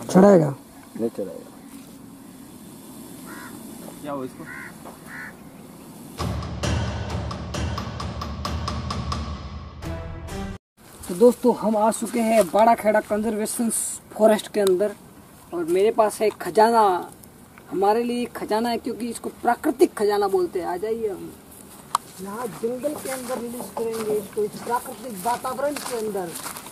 चढ़ाएगा नहीं चढ़ाएगा। क्या हो इसको? तो दोस्तों हम आ चुके हैं बड़ा खेड़ा कंजर्वेशन फॉरेस्ट के अंदर और मेरे पास है खजाना। हमारे लिए खजाना है क्योंकि इसको प्राकृतिक खजाना बोलते हैं। आ जाइए, हम यहाँ जंगल के अंदर रिलीज करेंगे इसको, इस प्राकृतिक वातावरण के अंदर।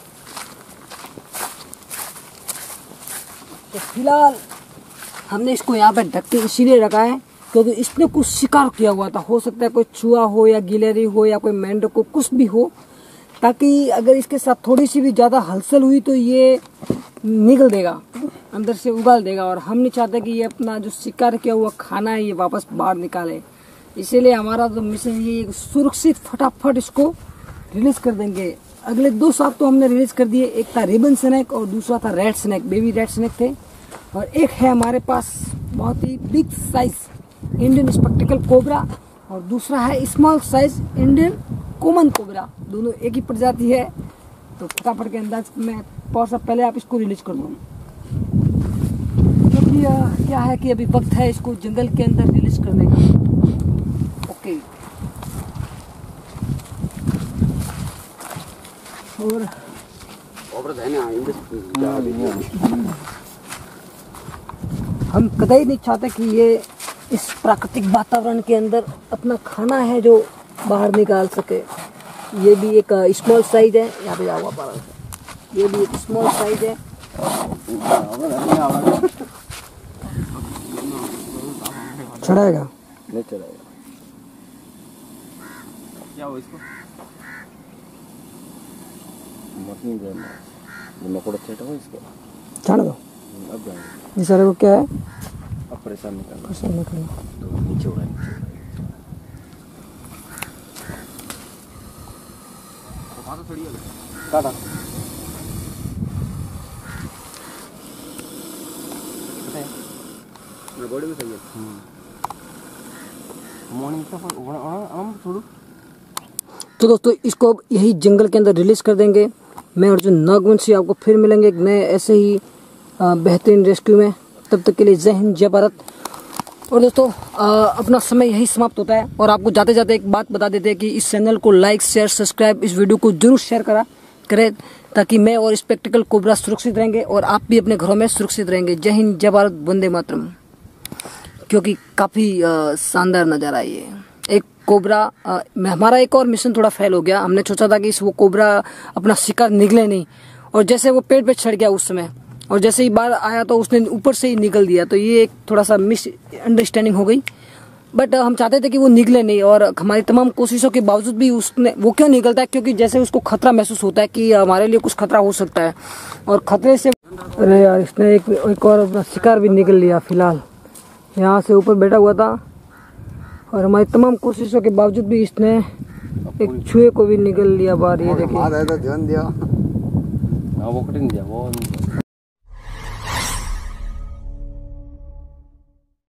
तो फिलहाल हमने इसको यहाँ पे ढक के इसीलिए रखा है क्योंकि इसने कुछ शिकार किया हुआ था। हो सकता है कोई चूहा हो या गिलहरी हो या कोई मेंढक को कुछ भी हो, ताकि अगर इसके साथ थोड़ी सी भी ज़्यादा हलचल हुई तो ये निकल देगा, अंदर से उगाल देगा। और हम नहीं चाहते कि ये अपना जो शिकार किया हुआ खाना है ये वापस बाहर निकाले। इसीलिए हमारा जो मिशन ये सुरक्षित फटाफट इसको रिलीज कर देंगे। अगले 2 सांप तो हमने रिलीज कर दिए। एक था रिबन स्नेक और दूसरा था red snake, baby red snake थे। और एक है हमारे पास बहुत ही big size Indian spectacle cobra और दूसरा है small size Indian common cobra. दोनों एक ही प्रजाति है। तो फटाफट के अंदाज में पहले आप इसको रिलीज कर दो क्योंकि क्या है कि अभी वक्त है इसको जंगल के अंदर रिलीज करने का। ओके, और हम कतई नहीं चाहते कि ये इस प्राकृतिक वातावरण के अंदर अपना खाना है जो बाहर निकाल सके। ये भी एक स्मॉल साइज है, यहाँ पे जाओ आप, ये भी एक स्मॉल साइज है। चढ़ाएगा नहीं चढ़ाएगा। क्या हो इसको? मशीन जो मकोड़ा चेटा हो इसको चढ़ दो। अब जाएंगे। इस सारे को क्या है? अब परेशान नहीं करना। तो नीचे उड़ा टाटा। बॉडी में सही है। मॉर्निंग का छोड़ो। तो दोस्तों इसको अब यही जंगल के अंदर रिलीज कर देंगे। मैं अर्जुन नागवंशी आपको फिर मिलेंगे एक नए ऐसे ही बेहतरीन रेस्क्यू में। तब तक के लिए जय हिंद, जय भारत। और दोस्तों अपना समय यही समाप्त होता है। और आपको जाते जाते एक बात बता देते हैं कि इस चैनल को लाइक, शेयर, सब्सक्राइब, इस वीडियो को जरूर शेयर करें ताकि मैं और स्पेक्टिकल कोबरा सुरक्षित रहेंगे और आप भी अपने घरों में सुरक्षित रहेंगे। जय हिंद, जय भारत, वंदे मातरम। क्योंकि काफ़ी शानदार नज़ारा है ये। एक कोबरा हमारा एक और मिशन थोड़ा फेल हो गया। हमने सोचा था कि वो कोबरा अपना शिकार निकले नहीं, और जैसे वो पेड़ पे चढ़ गया उस समय, और जैसे ही बाहर आया तो उसने ऊपर से ही निकल दिया। तो ये एक थोड़ा सा मिस अंडरस्टैंडिंग हो गई। बट हम चाहते थे कि वो निकले नहीं, और हमारी तमाम कोशिशों के बावजूद भी उसने वो क्यों निकलता है? क्योंकि जैसे उसको खतरा महसूस होता है कि हमारे लिए कुछ खतरा हो सकता है, और खतरे से अरे यार इसने एक और अपना शिकार भी निकल लिया। फिलहाल यहाँ से ऊपर बैठा हुआ था और हमारी तमाम कोशिशों के बावजूद भी इसने एक चूहे को भी निकल लिया बाहर। ये देखिए, ध्यान दिया वो